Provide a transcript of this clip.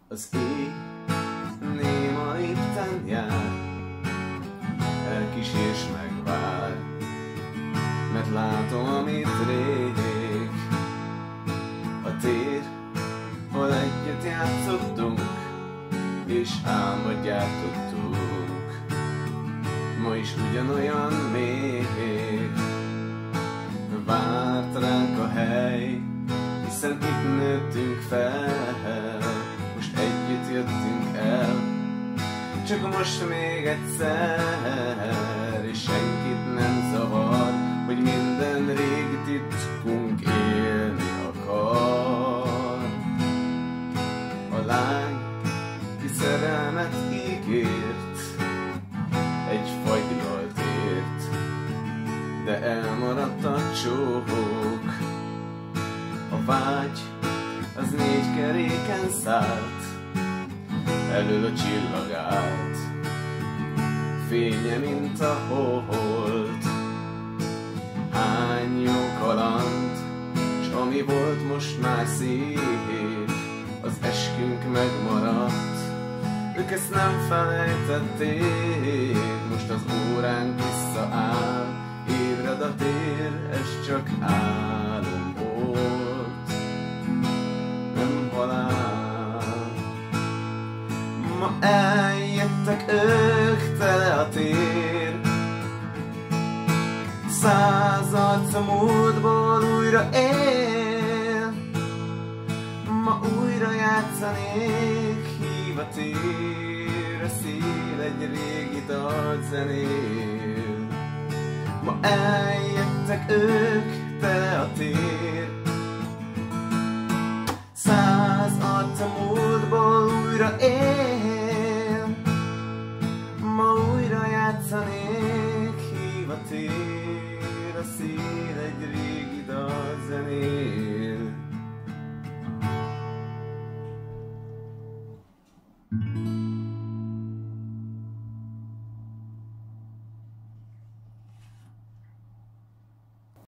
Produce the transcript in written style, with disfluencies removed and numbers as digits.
Az éj néma lépten jár, elkísér s megvár, mert látom, amit rég. A tér, hol egyet játszottunk, és álmot gyártottunk, ma is ugyanolyan még. Várt ránk a hely, hiszen itt nőttünk fel, most együtt jöttünk el, csak most még egyszer, és senkit nem zavar, hogy minden régi titkunk élni akar. A lány, ki szerelmet ígért, egy fagylalt ért, de elmaradt a csók. A vágy az 4 keréken szállt, elől a csillag állt, fénye, mint a hold. Hány jó kaland, s ami volt, most már szép, az eskünk megmaradt, ők ezt nem felejtették, most az óránk visszaáll, ébred a tér, ez csak álom volt, nem halál. Ma eljöttek ők, tele a tér, 100 arc a múltból újra él. Ma újra játszanék, hív a tér, a szél egy régi dalt zenél. Ma eljöttek ők, tele a tér, 100 arc a múltból újra él. Ma újra játszanék, hív a tér, a szél egy régi dal zenél.